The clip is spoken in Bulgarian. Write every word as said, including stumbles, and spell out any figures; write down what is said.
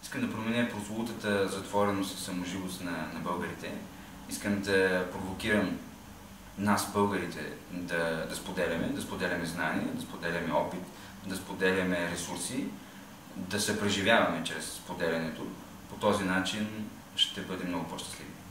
Искам да променя прословутата затвореност и саможивост на, на българите. Искам да провокирам нас, българите, да, да споделяме, да споделяме знания, да споделяме опит, да споделяме ресурси, да се преживяваме чрез споделянето. По този начин ще бъдем много по-щастливи.